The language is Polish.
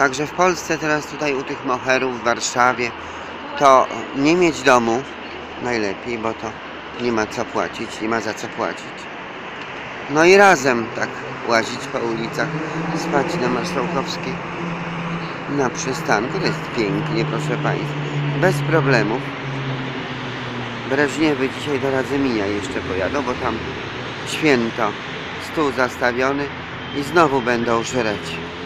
Także w Polsce teraz tutaj u tych moherów w Warszawie to nie mieć domu najlepiej, bo to nie ma co płacić, nie ma za co płacić. No i razem tak łazić po ulicach, spać na Marszałkowskiej, na przystanku. To jest pięknie, proszę Państwa, bez problemów. Breżniewy dzisiaj do Radzyminia jeszcze pojadą, bo tam święto, stół zastawiony i znowu będą żreć.